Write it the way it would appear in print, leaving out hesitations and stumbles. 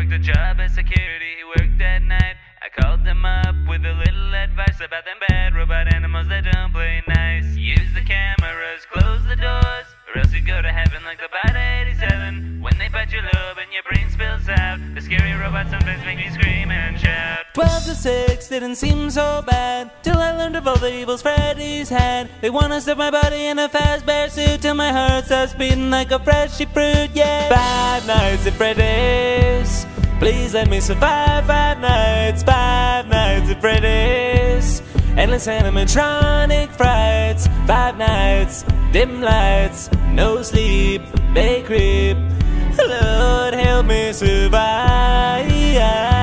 worked a job as security, he worked at night. I called him up with a little advice about them bad robot animals that don't play nice. Use the cameras, close the doors, or else you go to heaven like the bot 87. When they bite your lobe and your brain spills out, the scary robots sometimes make me scream and shout. 12 to 6 didn't seem so bad, till I learned of all the evils Freddy's had. They wanna stuff my body in a Fazbear suit till my heart starts beating like a freshy fruit, yeah. 5 Nights at Freddy's, please let me survive 5 nights, 5 nights at Freddy's. Endless animatronic frights, 5 nights, dim lights, no sleep, they creep. Lord help me survive.